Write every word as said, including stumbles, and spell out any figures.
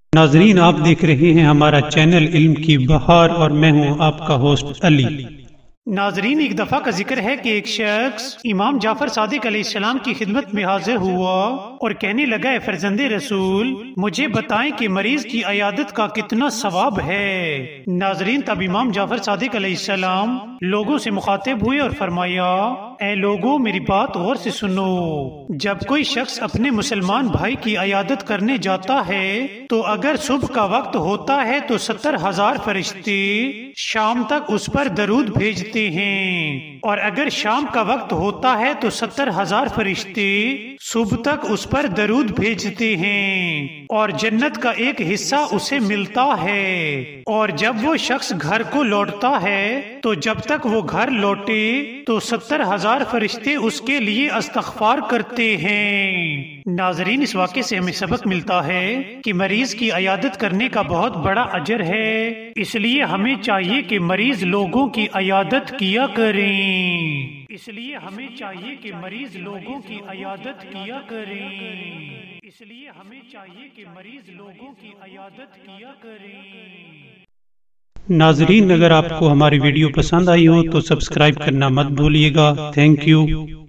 ناظرین، آپ دیکھ رہے ہیں ہمارا چینل علم کی بہار اور میں ہوں آپ کا ہوسٹ علی۔ ناظرین، ایک دفعہ کا ذکر ہے کہ ایک شخص امام جعفر صادق علیہ السلام کی خدمت میں حاضر ہوا اور کہنے لگا، اے فرزند رسول، مجھے بتائیں کہ مریض کی عیادت کا کتنا ثواب ہے۔ ناظرین، تب امام جعفر صادق علیہ السلام لوگوں سے مخاطب ہوئے اور فرمایا، اے لوگوں، میری بات غور سے سنو۔ جب کوئی شخص اپنے مسلمان بھائی کی عیادت کرنے جاتا ہے تو اگر صبح کا وقت ہوتا ہے تو ستر ہزار فرشتے شام تک اس پر درود بھیجتے ہیں، اور اگر شام کا وقت ہوتا ہے تو ستر ہزار فرشتے صبح تک اس پر درود بھیجتے ہیں، اور جنت کا ایک حصہ اسے ملتا ہے۔ اور جب وہ شخص گھر کو لوٹتا ہے تو جب تک وہ گھر لوٹے تو ستر ہزار فرشتے اس کے لیے استغفار کرتے ہیں۔ ناظرین، اس واقعے سے ہمیں سبق ملتا ہے کہ مریض کی عیادت کرنے کا بہت بڑا اجر ہے، اس لیے ہمیں چاہیے کہ مریض لوگوں کی عیادت کیا کریں اس لیے ہمیں چاہیے کہ مریض لوگوں کی عیادت کیا کریں اس لیے ہمیں چاہیے کہ مریض لوگوں کی عیادت کیا کریں ناظرین، اگر آپ کو ہماری ویڈیو پسند آئی ہو تو سبسکرائب کرنا مت بھولیے گا۔ Thank you.